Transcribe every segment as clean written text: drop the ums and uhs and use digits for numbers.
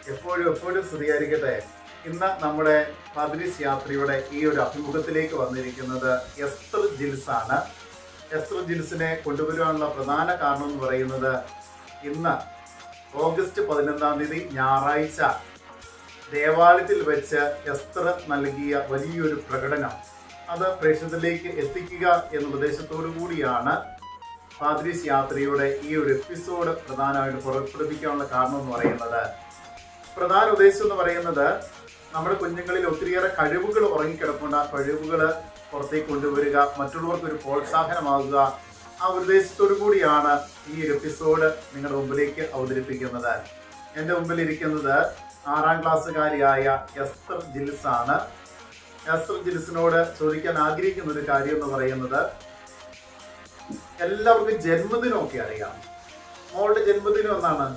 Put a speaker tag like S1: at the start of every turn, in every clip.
S1: എപ്പോഴും സ്തുതിയായിരിക്കട്ടെ. ഇന്ന് നമ്മുടെ പാദ്രീസ് യാത്രയുടെ ഈ ഒരു അഭിമുഖത്തിലേക്ക് വന്നിരിക്കുന്നത് എസ്തർ ജിൽസ് ആണ്. എസ്തർ ജിൽസിനെ കൊണ്ടുവരുവാനുള്ള പ്രധാന കാരണം എന്ന് പറയുന്നത് ഇന്ന് ഓഗസ്റ്റ് 15 ഞായറാഴ്ച ദേവാലയത്തിൽ വെച്ച് എസ്തർ നൽകിയ വലിയൊരു പ്രകടനം അത് പ്രേക്ഷകരിലേക്ക് എത്തിക്കുക എന്ന ഉദ്ദേശത്തോടു കൂടിയാണ് പാദ്രീസ് യാത്രയുടെ ഈ ഒരു എപ്പിസോഡ് പ്രധാനമായിട്ട് പുറപ്പെടുവിക്കാനുള്ള കാരണം എന്ന് പറയുന്നത്. പ്രധാന ഉദ്ദേശം എന്ന് പറയുന്നത് നമ്മുടെ കുഞ്ഞുങ്ങളിൽ ഒത്തിരിയേറെ കഴിവുകൾ ഉറങ്ങിക്കിടപ്പുണ്ട്. ആ കഴിവുകൾ പുറത്തേക്ക് കൊണ്ടുവരിക, മറ്റുള്ളവർക്ക് ഒരു പ്രോത്സാഹനമാകുക, ആ ഉദ്ദേശത്തോടു കൂടിയാണ് ഈ ഒരു എപ്പിസോഡ് നിങ്ങളുടെ മുമ്പിലേക്ക് അവതരിപ്പിക്കുന്നത്. എൻ്റെ മുമ്പിൽ ഇരിക്കുന്നത് 6ാം ക്ലാസ്സുകാരിയായ എസ്തർ ജിൽസ് ആണ്. എസ്തർ ജിൽസിനോട് ചോദിക്കാൻ ആഗ്രഹിക്കുന്ന ഒരു കാര്യം എന്ന് പറയുന്നത്, എല്ലാവർക്കും ജന്മദിനമൊക്കെ അറിയാം. മോളുടെ ജന്മദിനം എന്നാണ്?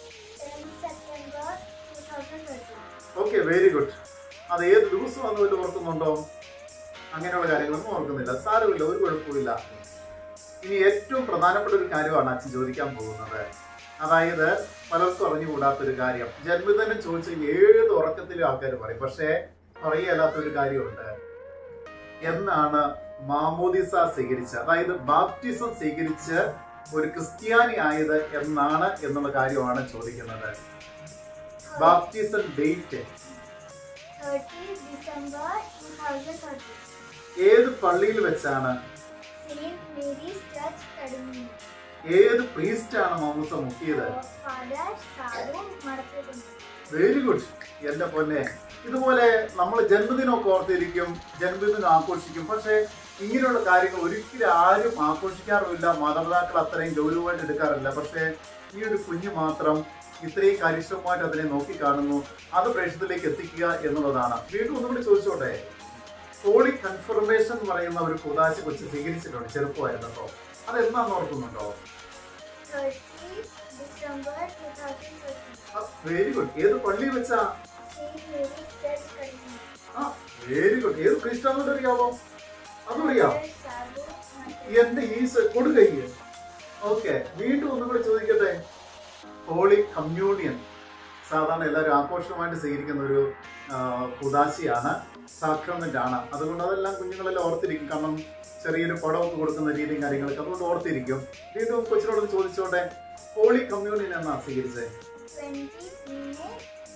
S1: Okay, very good. അത് ഏത് ദിവസമാണെന്ന് വല്ല ഓർക്കുന്നുണ്ടോ? അങ്ങനെയുള്ള കാര്യങ്ങളൊന്നും ഓർക്കുന്നില്ല. സാരമില്ല, ഒരു കുഴപ്പമില്ല. ഇനി ഏറ്റവും പ്രധാനപ്പെട്ട ഒരു കാര്യമാണ് അച്ഛൻ ചോദിക്കാൻ പോകുന്നത്. അതായത് പലർക്കും അറിഞ്ഞുകൂടാത്തൊരു കാര്യം. ജന്മദിനം ചോദിച്ചാൽ ഏത് ഉറക്കത്തിലും ആൾക്കാർ പറയും, പക്ഷേ പറയല്ലാത്തൊരു കാര്യമുണ്ട്. എന്നാണ് മാമോദിസ സ്വീകരിച്ച, അതായത് ബാപ്റ്റിസം സ്വീകരിച്ച് ഒരു ക്രിസ്ത്യാനി ആയത് എന്നാണ് എന്നുള്ള കാര്യമാണ് ചോദിക്കുന്നത്. Baptism date
S2: 30 December 2030.
S1: ഏത് പള്ളിയിൽ വെച്ചാണ്?
S2: Saint Mary's Church, Kaduna.
S1: ഏത് പ്രീസ്റ്റാണ് മാമോദിസ മുക്കിയത്?
S2: Father Saru Marapudi.
S1: Very good. എന്റെ പൊന്നെ, ഇതുപോലെ നമ്മൾ ജന്മദിനമൊക്കെ ഓർത്തിരിക്കും, ജന്മദിനം ആഘോഷിക്കും. പക്ഷേ ഇങ്ങനെയുള്ള കാര്യങ്ങൾ ഒരിക്കലും ആരും ആഘോഷിക്കാറുമില്ല. മാതാപിതാക്കൾ അത്രയും ഗൗരവമായിട്ട് എടുക്കാറില്ല. പക്ഷേ ഈ ഒരു കുഞ്ഞ് മാത്രം ഇത്രയും കാര്യക്ഷമമായിട്ട് അതിനെ നോക്കിക്കാണുന്നു. അത് പ്രേക്ഷകരിലേക്ക് എത്തിക്കുക എന്നുള്ളതാണ്. വീണ്ടും ഒന്നുകൂടി ചോദിച്ചോട്ടെ, ഹോളി കൺഫർമേഷൻ എന്ന് പറയുന്ന ഒരു കൂദാശ കൊച്ച് സ്വീകരിച്ചിട്ടുണ്ട് ചെറുപ്പമായിരുന്നപ്പോൾ. അത് എന്നാന്ന് ഓർക്കുന്നുണ്ടോ?
S2: 30 December 2030.
S1: Very good. ഏത് പള്ളി വെച്ചാ?
S2: Saint Mary's Church, Kaduna.
S1: Very good. ഏത് ക്രിസ്റ്റാന്നോട് അറിയാമോ? അതറിയാം.
S2: Father Saru Marapudi.
S1: എന്റെ ഈസ് കൊടുക്കയ്ക്ക്. ഓക്കെ, വീണ്ടും ഒന്നുകൂടി ചോദിക്കട്ടെ. ഹോളി കമ്മ്യൂണിയൻ സാധാരണ എല്ലാവരും ആഘോഷമായിട്ട് സ്വീകരിക്കുന്ന ഒരു കുദാശയാണ്, സാക്രമെന്റ് ആണ്. അതുകൊണ്ട് അതെല്ലാം കുഞ്ഞുങ്ങളെല്ലാം ഓർത്തിരിക്കും. കാരണം ചെറിയൊരു പടമൊക്കെ കൊടുക്കുന്ന രീതിയും കാര്യങ്ങളൊക്കെ അതുകൊണ്ട് ഓർത്തിരിക്കും. വീണ്ടും കൊച്ചിനോട് ചോദിച്ചോട്ടെ, ഹോളി കമ്മ്യൂണിയൻ എന്നാ സ്വീകരിച്ചത്?
S2: 20 May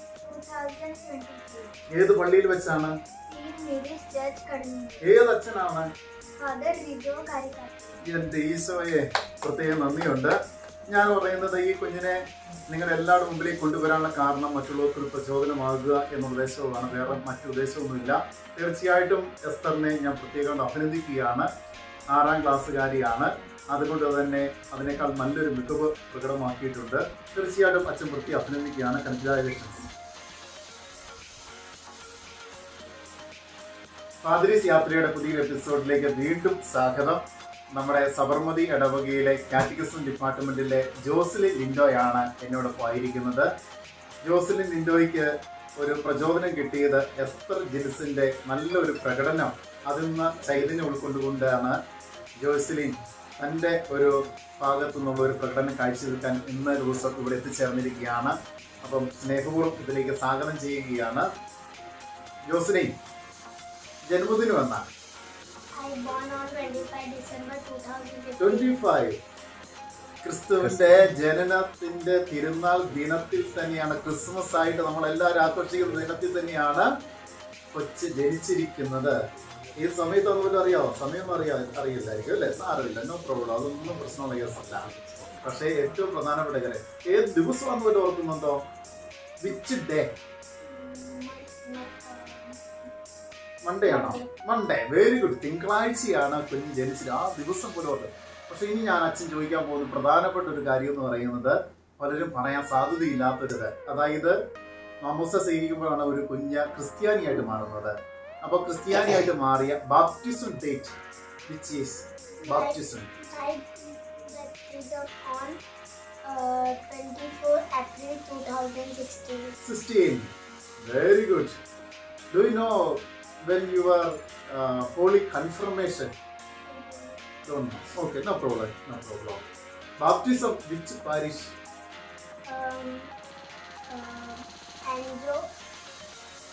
S2: 2023.
S1: ഏത് പള്ളിയിൽ വെച്ചാണ്?
S2: Saint Mary's Church, Kaduna.
S1: ഏത് അച്ഛനാണ്?
S2: Father Rijo Karikati.
S1: എന്റെ ഈശോയെ പ്രത്യേകം നന്ദിയുണ്ട്. ഞാൻ പറയുന്നത് ഈ കുഞ്ഞിനെ നിങ്ങളുടെ എല്ലാവരുടെ മുമ്പിലേക്ക് കൊണ്ടുവരാനുള്ള കാരണം മറ്റുള്ളവർക്കൊരു പ്രചോദനമാകുക എന്ന ഉദ്ദേശവുമാണ്. വേറെ മറ്റു ഉദ്ദേശമൊന്നുമില്ല. തീർച്ചയായിട്ടും എസ്തറിനെ ഞാൻ പ്രത്യേകം അഭിനന്ദിക്കുകയാണ്. 6ാം ക്ലാസ്സുകാരിയാണ്. അതുകൊണ്ട് തന്നെ അതിനേക്കാൾ നല്ലൊരു മികവ് പ്രകടമാക്കിയിട്ടുണ്ട്. തീർച്ചയായിട്ടും അച്ഛൻ പ്രത്യേകം അഭിനന്ദിക്കുകയാണ്. കൺഗ്രാജുലേഷൻസ്. പാദ്രീസ് യാത്രയുടെ പുതിയ എപ്പിസോഡിലേക്ക് വീണ്ടും സ്വാഗതം. നമ്മുടെ സബർമതി ഇടവകയിലെ കാറ്റഗിസം ഡിപ്പാർട്ട്മെന്റിലെ ജോസ്ലിൻ ലിൻഡോയാണ് എന്നോടൊപ്പം ആയിരിക്കുന്നത്. ജോസ്ലിൻ ലിൻഡോയ്ക്ക് ഒരു പ്രചോദനം കിട്ടിയത് എസ്തർ ജിൽസിന്റെ നല്ലൊരു പ്രകടനം, അതിൽ നിന്ന് ചൈതന്യം ഉൾക്കൊണ്ടുകൊണ്ടാണ് ജോസ്ലിൻ തൻ്റെ ഒരു ഭാഗത്തു നിന്നുള്ള ഒരു പ്രകടനം കാഴ്ചവെക്കാൻ ഇന്ന ദിവസം ഇവിടെ എത്തിച്ചേർന്നിരിക്കുകയാണ്. അപ്പം സ്നേഹപൂർവ്വം ഇതിലേക്ക് സ്വാഗതം ചെയ്യുകയാണ്. ജോസ്ലിൻ, ജന്മദിനം എന്നാ?
S2: I born on 25 December 2015.
S1: 25. ക്രിസ്തുവിന്റെ ജനനത്തിന്റെ തിരുനാൾ ദിനത്തിൽ തന്നെയാണ്, ക്രിസ്മസ് ആയിട്ട് നമ്മൾ എല്ലാവരും ആഘോഷിക്കുന്ന ദിനത്തിൽ തന്നെയാണ് കൊച്ച് ജനിച്ചിരിക്കുന്നത്. ഈ സമയത്ത് അതുപോലെ അറിയാമോ? സമയം അറിയില്ലായിരിക്കും അല്ലേ? സാരമില്ല, നോ പ്രോബ്ലം. അതൊന്നും പ്രശ്നമുള്ള കേസല്ല. പക്ഷേ ഏറ്റവും പ്രധാനപ്പെട്ട കാര്യം, ഏത് ദിവസമാണെന്ന് പോലും ഓർക്കുന്നുണ്ടോ? Which day? മൺഡേ ആണോ? മൺഡേ. Very good. തിങ്കളാഴ്ചയാണ് കുഞ്ഞ് ജനിച്ചത്. ആ ദിവസം പോലും ഓർത്ത്. പക്ഷെ ഇനി ഞാൻ അച്ഛൻ ചോദിക്കാൻ പോകുന്ന പ്രധാനപ്പെട്ട ഒരു കാര്യം എന്ന് പറയുന്നത് പലരും പറയാൻ സാധ്യതയില്ലാത്തൊരിത്. അതായത് മാമോദിസ സ്വീകരിക്കുമ്പോഴാണ് ഒരു കുഞ്ഞ് ക്രിസ്ത്യാനിയായിട്ട് മാറുന്നത്. അപ്പൊ ക്രിസ്ത്യാനിയായിട്ട് മാറിയ baptism date, which is baptism?
S2: I baptized on 24 April 2016.
S1: 16. Very good. Do you know when you were holy confirmation? Don't know. Okay, no problem. No problem. Baptism, which parish?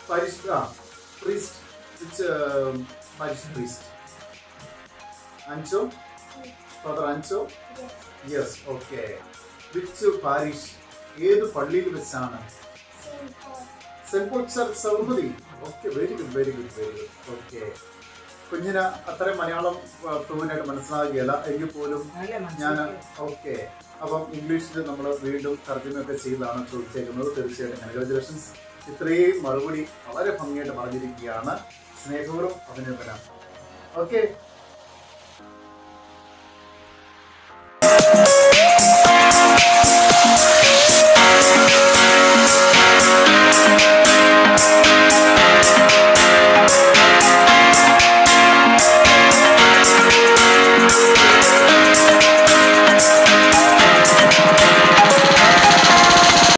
S1: parish, priest, which parish priest? Ancho? Father Ancho?
S2: Yes.
S1: Yes, okay. Which parish? ഏത് പള്ളിയിൽ വെച്ചാണ്?
S2: Saint Paul.
S1: Saint Paul church സൗമതി. Okay, very good, very good, very good. Okay, കുഞ്ഞിന് അത്രയും മലയാളം ഫ്ലുവൻ്റായിട്ട് മനസ്സിലാകുകയില്ല എങ്കിൽ പോലും ഞാൻ okay. അപ്പം ഇംഗ്ലീഷിൽ നമ്മൾ വീണ്ടും തർജ്ജമയൊക്കെ ചെയ്താണ് ചോദിച്ചേക്കുന്നത്. തീർച്ചയായിട്ടും കൺഗ്രാജുലേഷൻസ്. ഇത്രയും മറുപടി വളരെ ഭംഗിയായിട്ട് പറഞ്ഞിരിക്കുകയാണ്. സ്നേഹപൂർവ്വം അഭിനന്ദനം. ഓക്കെ.